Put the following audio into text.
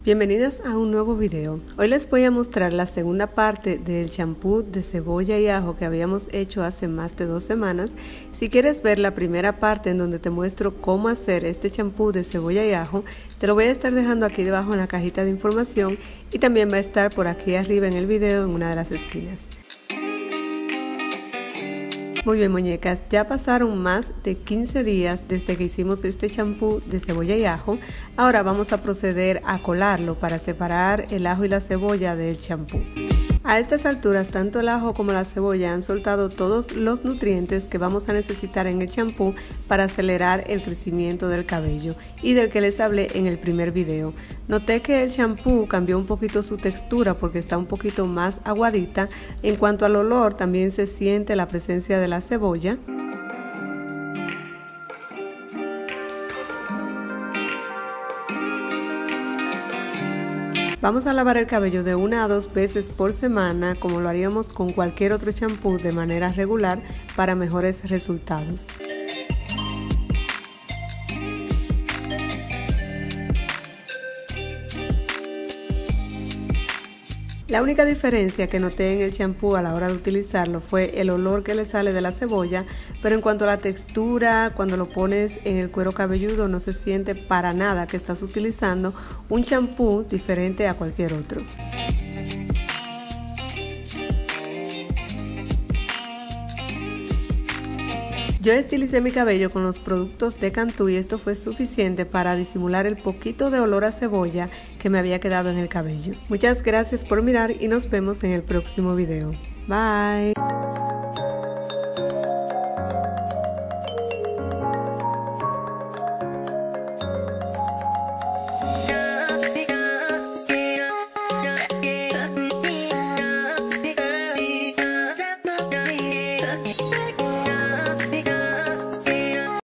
Bienvenidas a un nuevo video. Hoy les voy a mostrar la segunda parte del champú de cebolla y ajo que habíamos hecho hace más de 2 semanas. Si quieres ver la primera parte en donde te muestro cómo hacer este champú de cebolla y ajo, te lo voy a estar dejando aquí debajo en la cajita de información y también va a estar por aquí arriba en el video en una de las esquinas. Muy bien, muñecas, ya pasaron más de 15 días desde que hicimos este champú de cebolla y ajo. Ahora vamos a proceder a colarlo para separar el ajo y la cebolla del champú. A estas alturas, tanto el ajo como la cebolla han soltado todos los nutrientes que vamos a necesitar en el champú para acelerar el crecimiento del cabello y del que les hablé en el primer video. Noté que el champú cambió un poquito su textura porque está un poquito más aguadita. En cuanto al olor, también se siente la presencia de la cebolla. Vamos a lavar el cabello de 1 a 2 veces por semana, como lo haríamos con cualquier otro champú de manera regular para mejores resultados. La única diferencia que noté en el champú a la hora de utilizarlo fue el olor que le sale de la cebolla, pero en cuanto a la textura, cuando lo pones en el cuero cabelludo no se siente para nada que estás utilizando un champú diferente a cualquier otro. Yo estilicé mi cabello con los productos de Cantu y esto fue suficiente para disimular el poquito de olor a cebolla que me había quedado en el cabello. Muchas gracias por mirar y nos vemos en el próximo video. Bye.